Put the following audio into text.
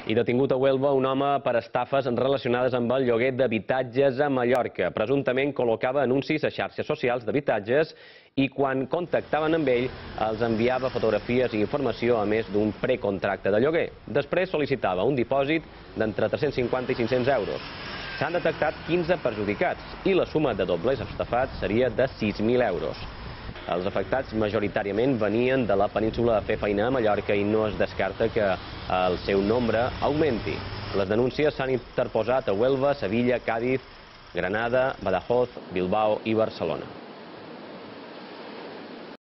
I detingut a Huelva un home per estafes relacionades amb el lloguer d'habitatges a Mallorca. Presumptament col·locava anuncis a xarxes socials d'habitatges i quan contactaven amb ell els enviava fotografies i informació a més d'un precontracte de lloguer. Després sol·licitava un dipòsit d'entre 350 i 500 euros. S'han detectat 15 perjudicats i la suma de doblers estafats seria de 6.000 euros. Els afectats majoritàriament venien de la península a fer feina a Mallorca i no es descarta que el seu nombre augmenti. Les denúncies s'han interposat a Huelva, Sevilla, Càdiz, Granada, Badajoz, Bilbao i Barcelona.